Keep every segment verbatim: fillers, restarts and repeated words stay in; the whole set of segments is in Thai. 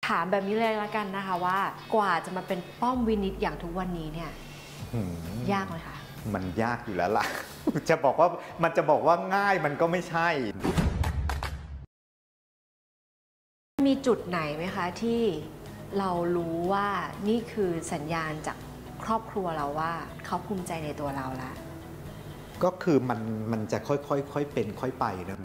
ถามแบบนี้เลยละกันนะคะว่ากว่าจะมาเป็นป้อมวินิจอย่างทุกวันนี้เนี่ยยากไหมคะมันยากอยู่แล้วล่ะ จะบอกว่ามันจะบอกว่าง่ายมันก็ไม่ใช่มีจุดไหนไหมคะที่เรารู้ว่านี่คือสัญญาณจากครอบครัวเราว่าเขาภูมิใจในตัวเราละก็คือมันมันจะค่อยๆค่อยเป็นค่อยไปนะ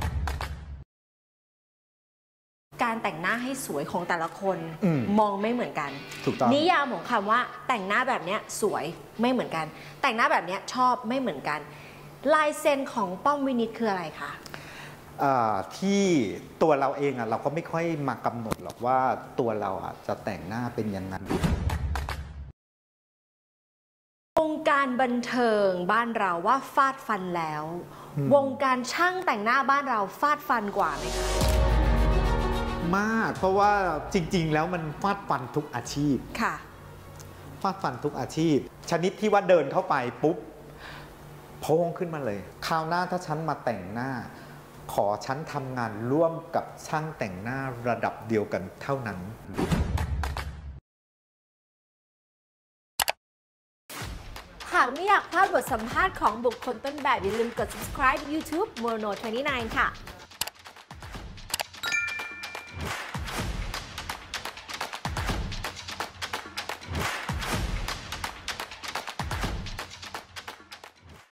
การแต่งหน้าให้สวยของแต่ละคนมองไม่เหมือนกันถูกต้องนิยามของคำว่าแต่งหน้าแบบนี้สวยไม่เหมือนกันแต่งหน้าแบบนี้ชอบไม่เหมือนกันลายเซ็นของป้อมวินิจคืออะไรคะที่ตัวเราเองอ่ะเราก็ไม่ค่อยมากำหนดหรอกว่าตัวเราอ่ะจะแต่งหน้าเป็นยังไงวงการบันเทิงบ้านเราว่าฟาดฟันแล้ว วงการช่างแต่งหน้าบ้านเราฟาดฟันกว่าไหมคะมากเพราะว่าจริงๆแล้วมันฟาดฟันทุกอาชีพค่ะฟาดฟันทุกอาชีพชนิดที่ว่าเดินเข้าไปปุ๊บโพงขึ้นมาเลยคราวหน้าถ้าฉันมาแต่งหน้าขอฉันทำงานร่วมกับช่างแต่งหน้าระดับเดียวกันเท่านั้นหากไม่อยากพลาดบทสัมภาษณ์ของบุคคลต้นแบบอย่าลืมกด ซับสไครบ์ ยูทูบ โมโน ยี่สิบเก้า ค่ะ